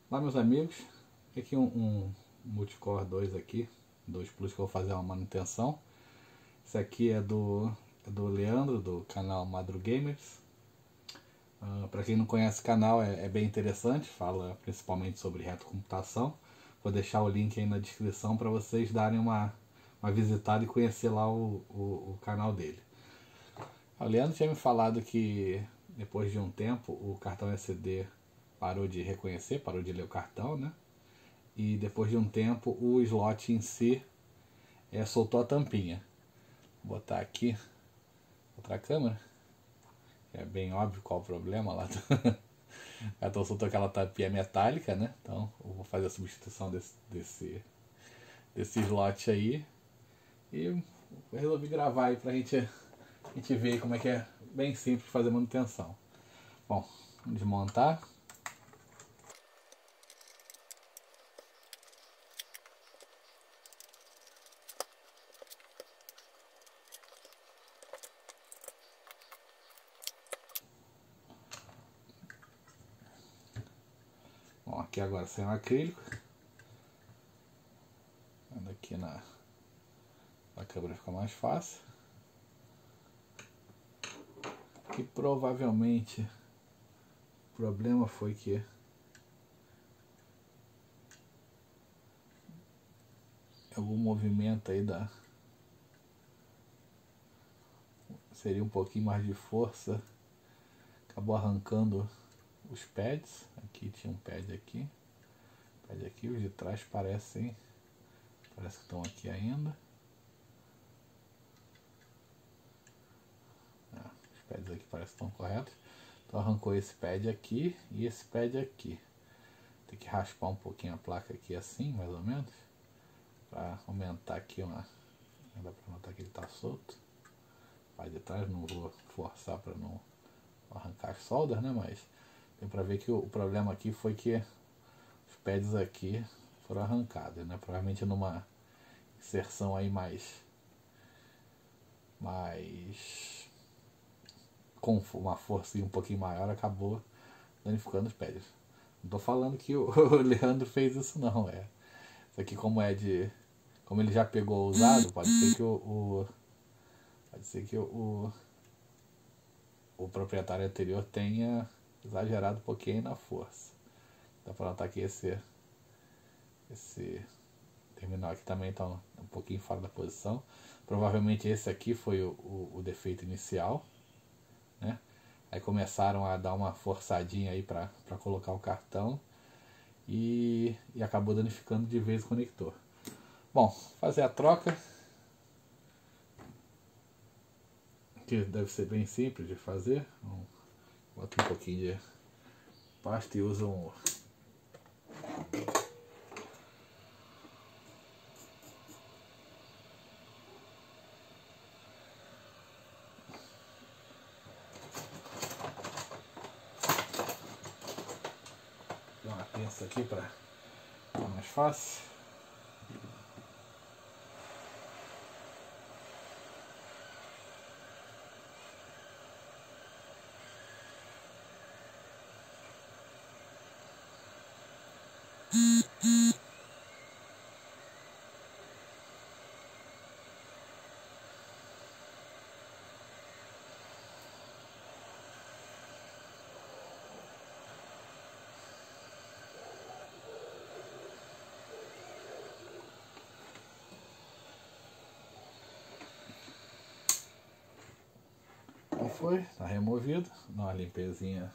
Olá meus amigos, aqui um Multicore 2 aqui, 2 Plus que eu vou fazer uma manutenção. Esse aqui é do Leandro, do canal Madrugamers. Para quem não conhece o canal, é bem interessante, fala principalmente sobre retrocomputação. Vou deixar o link aí na descrição para vocês darem uma visitada e conhecer lá o canal dele. O Leandro tinha me falado que depois de um tempo o cartão SD parou de reconhecer, parou de ler o cartão, né? E depois de um tempo o slot em si soltou a tampinha. Vou botar aqui outra câmera, é bem óbvio qual o problema lá. Então soltou aquela tampinha metálica, né? Então eu vou fazer a substituição desse slot aí e resolvi gravar aí pra gente ver como é que é bem simples fazer manutenção. Bom, vamos desmontar. Bom, aqui agora sem o acrílico. Aqui na câmera fica mais fácil. E provavelmente o problema foi que algum movimento aí seria um pouquinho mais de força, acabou arrancando os pads. Aqui tinha um pad aqui, os de trás parece que estão aqui ainda. Os pads aqui parecem que estão corretos. Então arrancou esse pad aqui e esse pad aqui. Tem que raspar um pouquinho a placa aqui assim, mais ou menos, para aumentar aqui uma. Dá para notar que ele está solto. Vai de trás, não vou forçar para não arrancar as soldas, né? Mas tem para ver que o problema aqui foi que os pads aqui foram arrancados, né? Provavelmente numa inserção aí com uma força um pouquinho maior, acabou danificando os pads. Não tô falando que o Leandro fez isso não, isso aqui como ele já pegou usado, pode ser que o proprietário anterior tenha exagerado um pouquinho na força. Dá para notar que esse terminal aqui também está um pouquinho fora da posição. Provavelmente esse aqui foi o defeito inicial, né? Aí começaram a dar uma forçadinha aí para colocar o cartão e acabou danificando de vez o conector. Bom, fazer a troca, que deve ser bem simples de fazer. Bota um pouquinho de pasta e usa uma pinça aqui para ficar mais fácil. Foi, tá removido, dá uma limpezinha.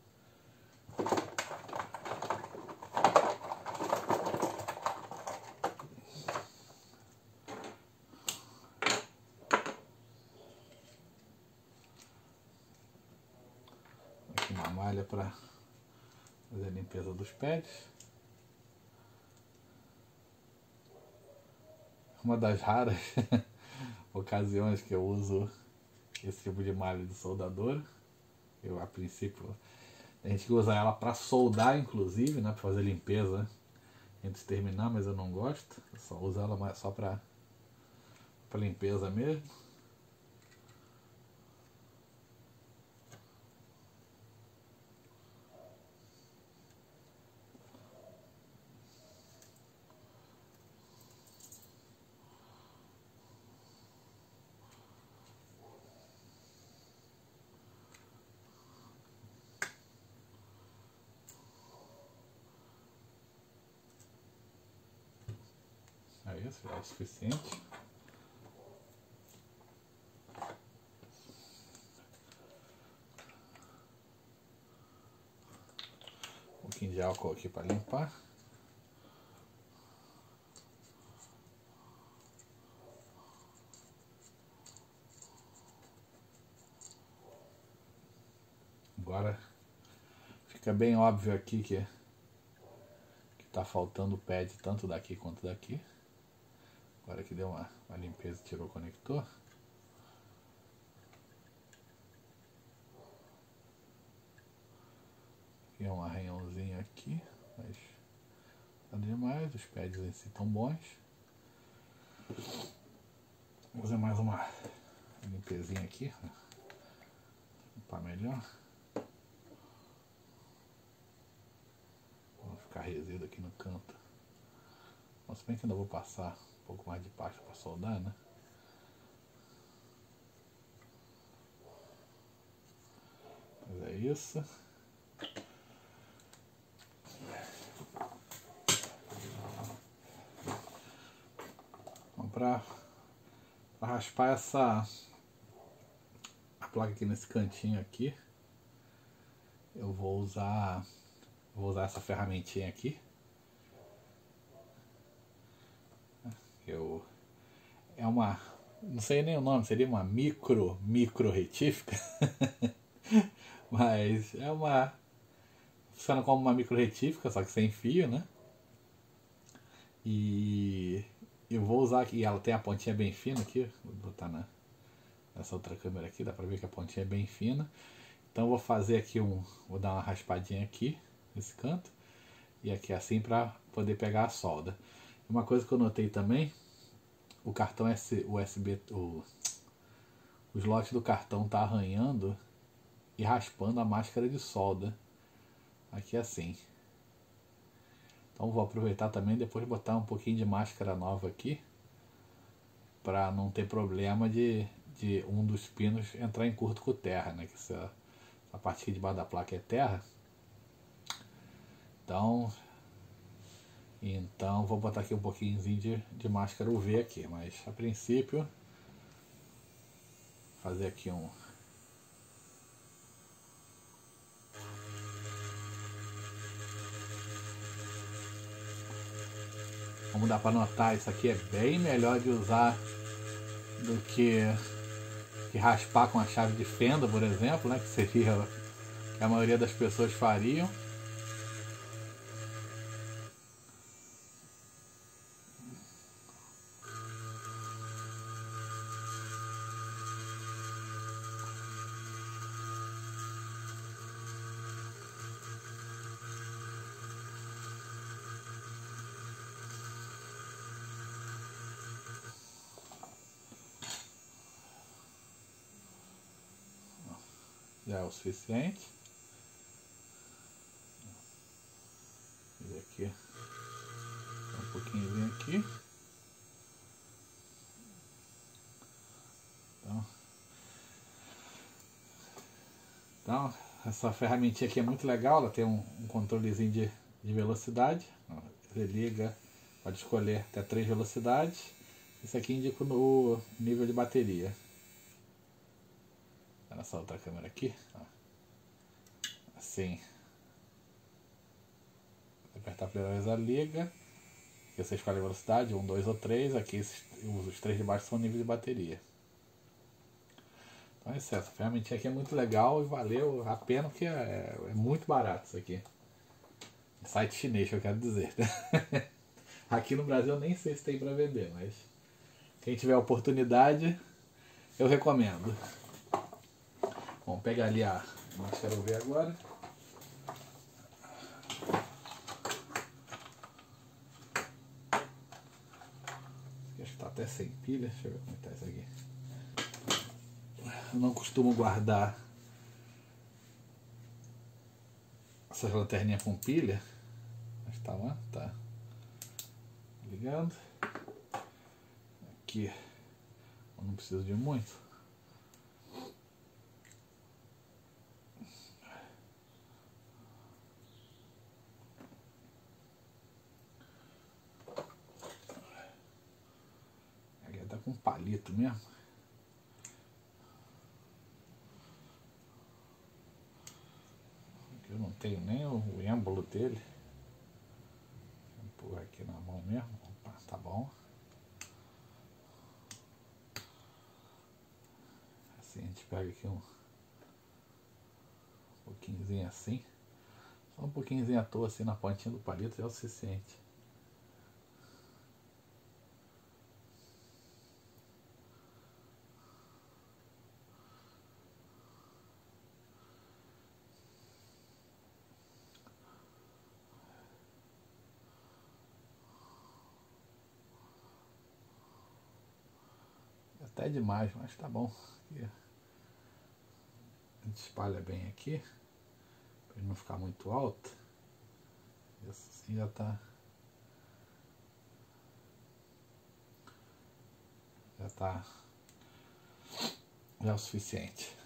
Aqui uma malha para fazer a limpeza dos pads. Uma das raras ocasiões que eu uso esse tipo de malha de soldador. Eu, a princípio, a gente usa ela para soldar, inclusive, né, para fazer limpeza antes de terminar, mas eu não gosto. Eu só uso ela só para limpeza mesmo. Isso já é o suficiente. Um pouquinho de álcool aqui para limpar. Agora fica bem óbvio aqui que tá faltando o pad tanto daqui quanto daqui. Agora que deu uma limpeza e tirou o conector. Aqui é um arranhãozinho aqui, mas nada demais, os pads em si estão bons. Vou fazer mais uma limpezinha aqui, limpar melhor. Vou ficar resíduo aqui no canto. Mas bem que ainda vou passar um pouco mais de pasta para soldar, né? Mas é isso. Então, para raspar a placa aqui nesse cantinho aqui, eu vou usar essa ferramentinha aqui. É uma, não sei nem o nome, seria uma micro retífica. Mas funciona como uma micro retífica, só que sem fio, né? E eu vou usar aqui, ela tem a pontinha bem fina aqui, vou botar nessa outra câmera aqui, dá pra ver que a pontinha é bem fina. Então eu vou fazer aqui vou dar uma raspadinha aqui nesse canto e aqui assim para poder pegar a solda. Uma coisa que eu notei também, o cartão USB, o slot do cartão tá arranhando e raspando a máscara de solda. Aqui assim. Então vou aproveitar também depois botar um pouquinho de máscara nova aqui, para não ter problema de um dos pinos entrar em curto com terra, né? Que essa parte aqui debaixo da placa é terra. Então vou botar aqui um pouquinho de máscara UV aqui, mas a princípio fazer aqui como dá para notar, isso aqui é bem melhor de usar do que raspar com a chave de fenda, por exemplo, né? Que seria o que a maioria das pessoas fariam. Já é o suficiente. Vou aqui um pouquinho aqui. Então essa ferramentinha aqui é muito legal, ela tem um controlezinho de velocidade. Você liga, pode escolher até 3 velocidades. Isso aqui indica o nível de bateria. Nessa outra câmera aqui, ó. Assim, apertar a primeira vez, ela liga. Aqui você escolhe a velocidade, 1, 2 ou 3. Aqui os 3 de baixo são o nível de bateria. Então é isso, essa ferramentinha aqui é muito legal e valeu a pena, porque é muito barato isso aqui. Site chinês, que eu quero dizer. Aqui no Brasil eu nem sei se tem para vender, mas quem tiver oportunidade, eu recomendo. Vamos pegar ali a máscara UV agora. Acho que tá até sem pilha. Deixa eu ver como é que tá isso aqui. Eu não costumo guardar essas lanterninhas com pilha. Mas tá lá, tá ligando. Aqui eu não preciso de muito. com palito mesmo. Eu não tenho nem o êmbolo dele. Vou pôr aqui na mão mesmo. Opa, tá bom. Assim a gente pega aqui um pouquinhozinho assim. Só um pouquinhozinho à toa assim na pontinha do palito já é o suficiente. Até demais, mas tá bom. A gente espalha bem aqui, para ele não ficar muito alto. Isso assim já tá. Já é o suficiente.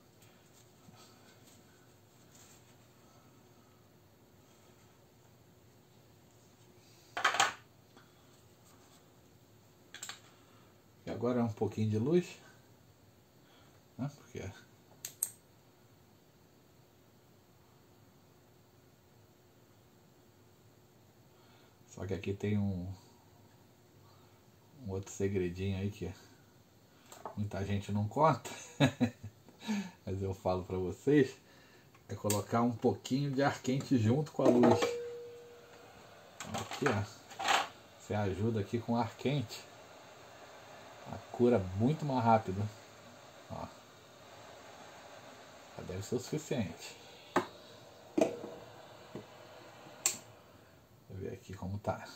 E agora um pouquinho de luz, né? Porque só que aqui tem um outro segredinho aí que muita gente não conta, mas eu falo pra vocês, é colocar um pouquinho de ar quente junto com a luz. Então aqui, ó, você ajuda aqui com ar quente, a cura muito mais rápido. Ó, já deve ser o suficiente. Vou ver aqui como tá.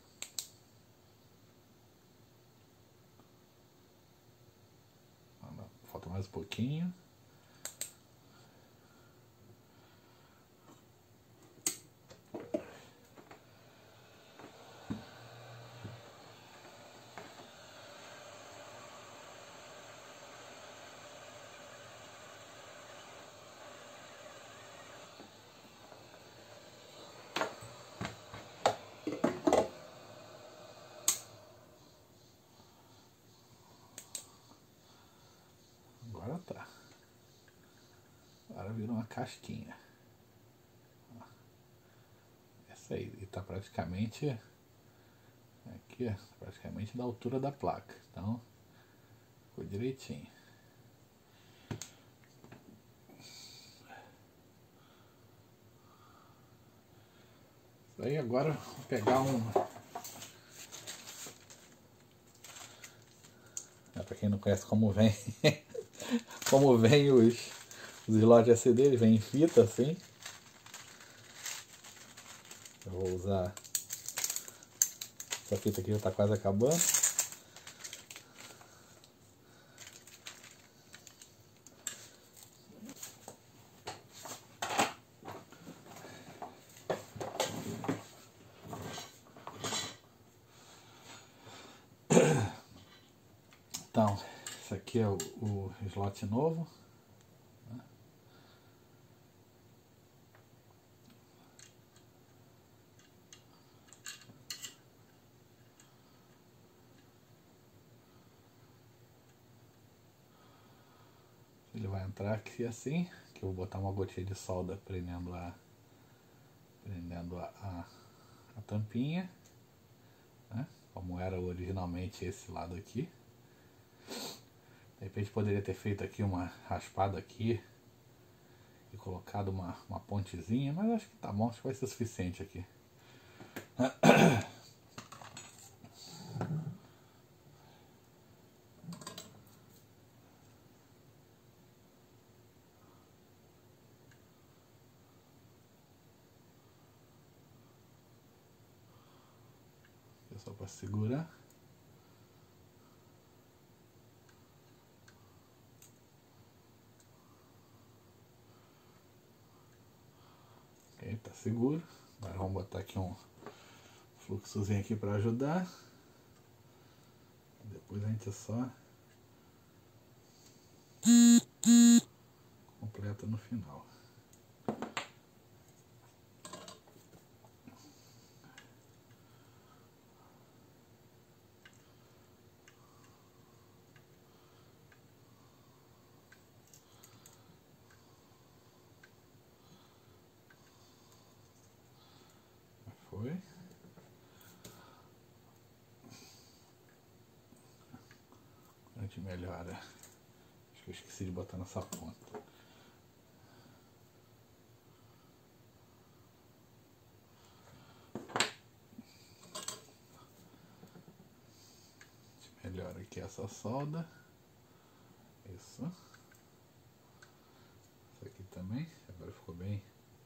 Falta mais um pouquinho. Agora tá. Agora virou uma casquinha. Essa aí, e tá praticamente aqui, ó, praticamente da altura da placa. Então, ficou direitinho. Isso aí agora vou pegar pra quem não conhece como vem, como vem os slots SD, ele vem em fita assim. Eu vou usar essa fita aqui, já tá quase acabando. Então, esse aqui é o slot novo. Ele vai entrar aqui assim, que eu vou botar uma gotinha de solda prendendo a tampinha, né? Como era originalmente esse lado aqui. De repente poderia ter feito aqui uma raspada aqui e colocado uma pontezinha, mas acho que tá bom, acho que vai ser suficiente aqui. É só para segurar. Ok, tá seguro. Agora vamos botar aqui um fluxozinho aqui para ajudar. Depois a gente só completa no final. Foi. A gente melhora. Acho que eu esqueci de botar nessa ponta. Melhora aqui essa solda. Isso. Isso aqui também. Agora ficou bem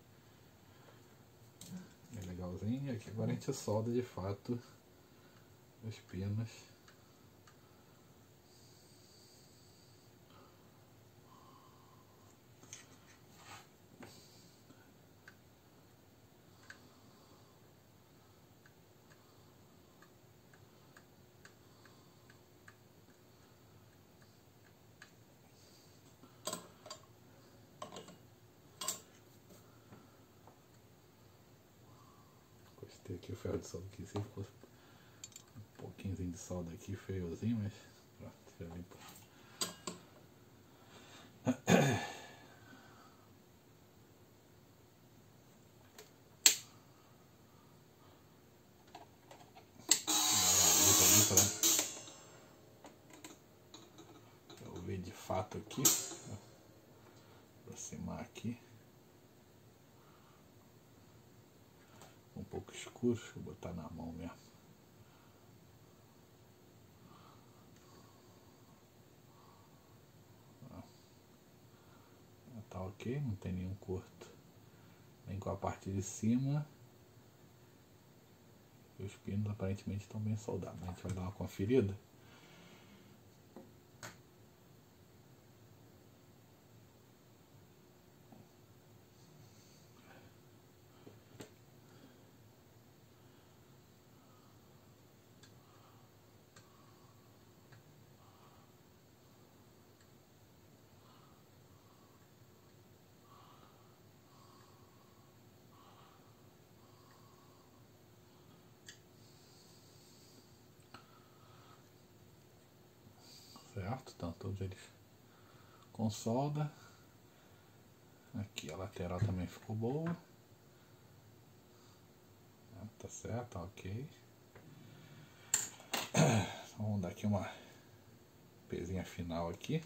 legalzinho. E aqui agora a gente solda de fato os pinos. Encostei aqui o ferro de solda aqui, se ficou um pouquinho de solda aqui, feiozinho, mas pronto, já limpa. Eu ver de fato aqui, aproximar aqui. Um pouco escuro, deixa eu botar na mão mesmo. Tá ok, não tem nenhum corto nem com a parte de cima. E os pinos aparentemente estão bem soldados. A gente vai dar uma conferida. Certo? Estão todos eles com solda. Aqui a lateral também ficou boa. Tá certo, tá ok. Vamos dar aqui uma pezinha final aqui.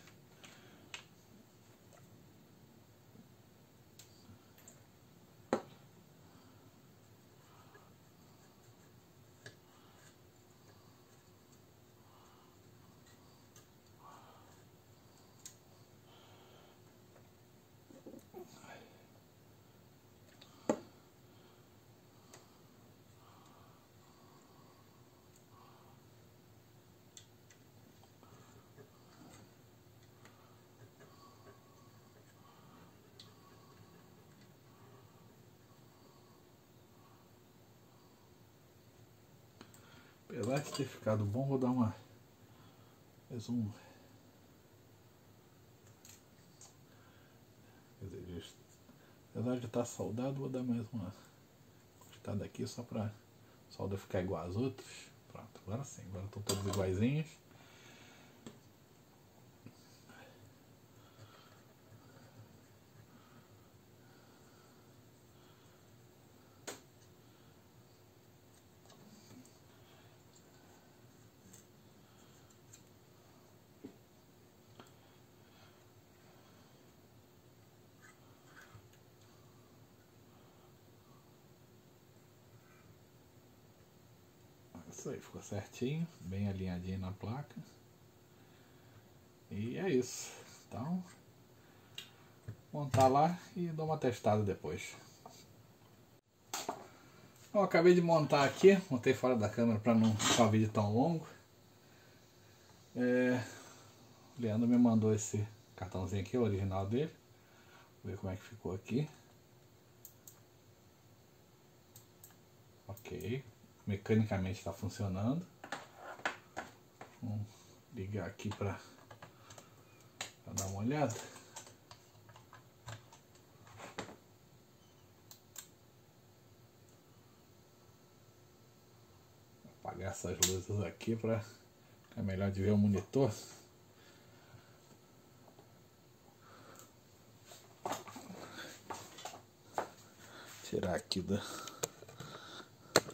Apesar de ter ficado bom, vou dar mais um. Quer dizer, apesar de estar soldado, vou dar mais uma encostada aqui só para a solda ficar igual às outras. Pronto, agora sim, agora estão todos iguaizinhos. Isso aí, ficou certinho, bem alinhadinho na placa. E é isso. Então, montar lá e dar uma testada depois. Bom, acabei de montar aqui, montei fora da câmera para não ficar um vídeo tão longo. O Leandro me mandou esse cartãozinho aqui, o original dele. Vou ver como é que ficou aqui. Ok, mecanicamente está funcionando. Vamos ligar aqui para dar uma olhada. Vou apagar essas luzes aqui para ficar melhor de ver o monitor. Tirar aqui da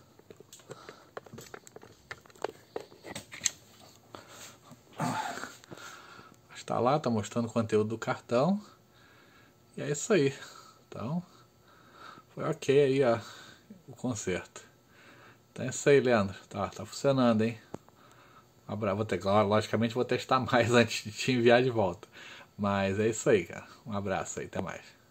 Tá lá, tá mostrando o conteúdo do cartão. E é isso aí. Então, foi ok aí o conserto. Então é isso aí, Leandro. Tá funcionando, hein? Logicamente vou testar mais antes de te enviar de volta. Mas é isso aí, cara. Um abraço aí, até mais.